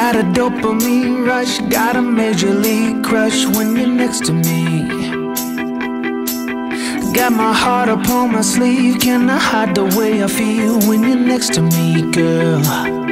Got a dopamine rush, got a major league crush when you're next to me. Got my heart upon my sleeve, can I hide the way I feel when you're next to me, girl?